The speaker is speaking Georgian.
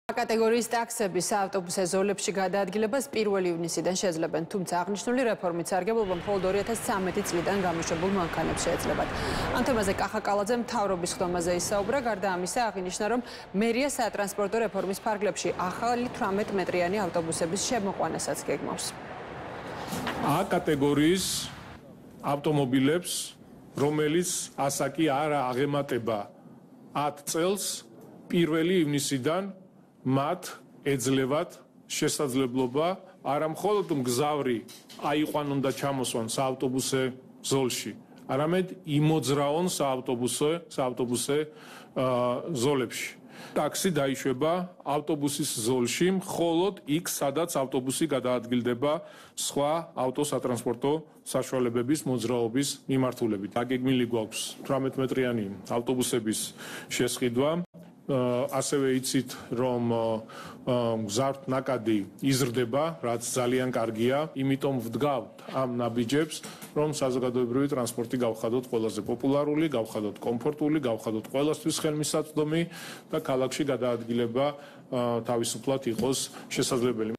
კატეგორიის ტაქსების ავტობუსზე ზოლებში გადაადგილებას 1 ივნისიდან შეძლებენ, თუმცა აღნიშნული რეფორმით სარგებლობა მხოლოდ 2013 წლიდან გამოშვებულ მანქანებს შეეძლებათ. ამ თემაზე კახა კალაძემ მთავრობის ხდომაზე ისაუბრა, გარდა ამისა აღინიშნა, რომ მერია სატრანსპორტო რეფორმის ფარგლებში ახალი 18 მეტრიანი ავტობუსების შემოყვანასაც გეგმავს. A კატეგორიის ავტომობილებს, რომელიც ასაკი არ აღემატება 10 წელს, 1 ივნისიდან მათ ეძლევათ შესაძლებლობა არა მხოლოდ მგზავრი აიყვანონ და ჩამოსვან საავტობუსე ზოლში, არამედ იმოძრაონ საავტობუსე ზოლებში. ტაქსი დაიშვება ავტობუსის ზოლში მხოლოდ იქ, სადაც ავტობუსი გადაადგილდება სხვა ავტოსატრანსპორტო საშუალებების მოძრაობის მიმართულებით. დაგეგმილი გვაქვს 18 მეტრიანი ავტობუსების შესყიდვა. ასევე იცით, რომ მგზავრთ ნაკადი იზრდება, რაც ძალიან კარგია, იმიტომ ვდგავთ ამ ნაბიჯებს, რომ საზოგადოებრივი ტრანსპორტი გავხადოთ ყველაზე პოპულარული, გავხადოთ კომფორტული, გავხადოთ ყველასთვის ხელმისაწვდომი და ქალაქში გადაადგილება თავისუფლად იყოს შესაძლებელი.